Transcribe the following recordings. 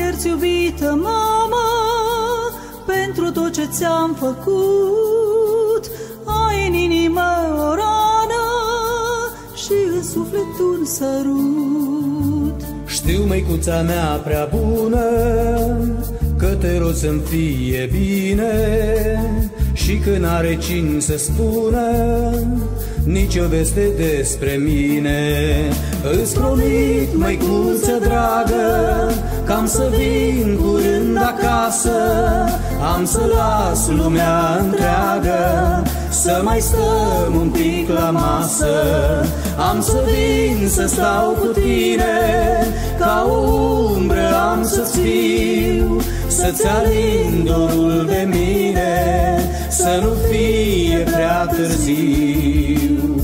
ierți, iubită mamă, pentru tot ce ți-am făcut. Ai în inimă o rană și în suflet un sărut. Știu, măicuța mea prea bună, că te rog să-mi fie bine, și că n-are cine să spună nici o veste despre mine. Îți promit, măicuță dragă, că am să vin curând acasă, am să las lumea întreagă, să mai stăm un pic la masă. Am să vin să stau cu tine, ca o umbră am să-ți fiu, să-ți alin dorul de mine, să nu fie prea târziu.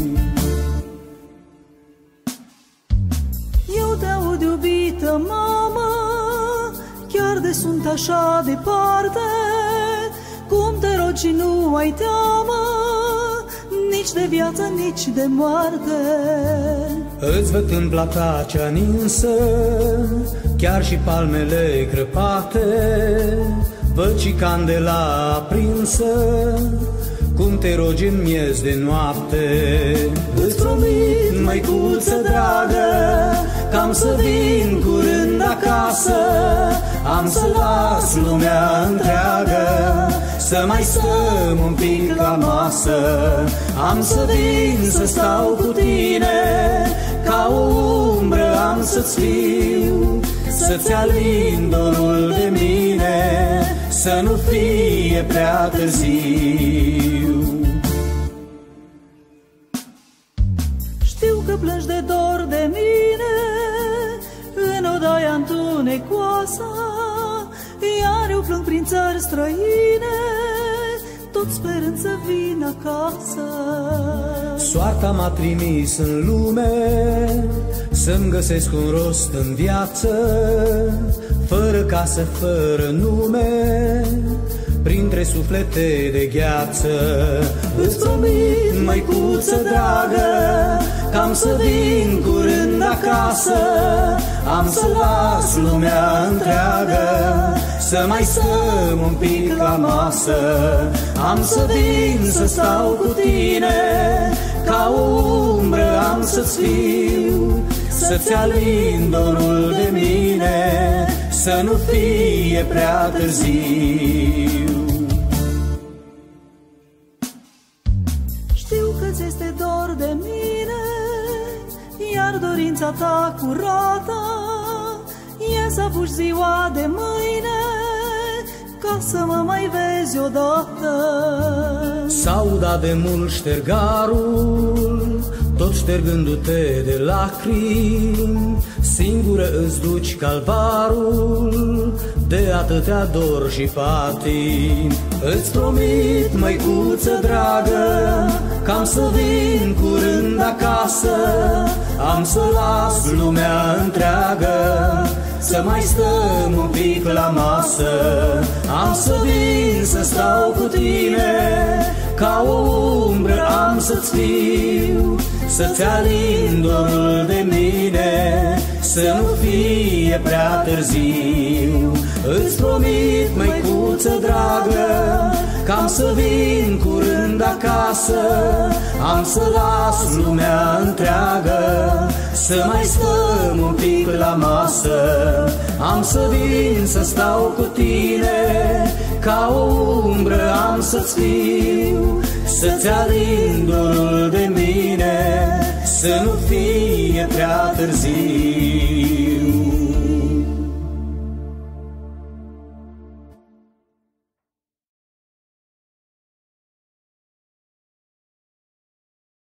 Eu te aud, iubită mamă, chiar de sunt așa departe, cum te rog și nu ai teamă, nici de viață, nici de moarte. Îți văd în plata cea ninsă, chiar și palmele crăpate, văd și candela aprinsă, cum te rogi în miez de noapte. Îți promit, măicuță dragă, că am să vin curând acasă, am să las lumea întreagă, să mai stăm un pic la masă. Am să vin să stau cu tine, ca o umbră am să-ți fiu, să-ți alin dorul de mine, să nu fie prea târziu. Știu că plângi de dor de mine în odaia întunecoasă, iar eu plâng prin țări străine, tot sperând să vin acasă. Soarta m-a trimis în lume să-mi găsesc un rost în viață, fără casă, fără nume, printre suflete de gheață. Îți promit, măicuță dragă, că am să vin curând acasă, am să las lumea întreagă, să mai stăm un pic la masă. Am să vin să stau cu tine, ca o umbră am să-ți fiu, să-ți alin dorul de mine, să nu fie prea târziu. Știu că ți este dor de mine, iar dorința ta curată e să apuci ziua de mâine, ca să mă mai vezi odată. S-auda de mult ștergarul, tot ștergându-te de lacrimi, singură îți duci calvarul, de atâtea dor și patimi. Îți promit, măicuță dragă, că am să vin curând acasă, am să las lumea întreagă, să mai stăm un pic la masă. Am să vin să stau cu tine, ca o umbră am să-ți fiu, să-ți alin dorul de mine, să nu fie prea târziu. Îți promit, măicuță dragă, că am să vin curând acasă, am să las lumea întreagă, să mai stăm un pic la masă. Am să vin să stau cu tine, ca o umbră am să-ți fiu, să-ți alin dorul de mine, să nu fie prea târziu.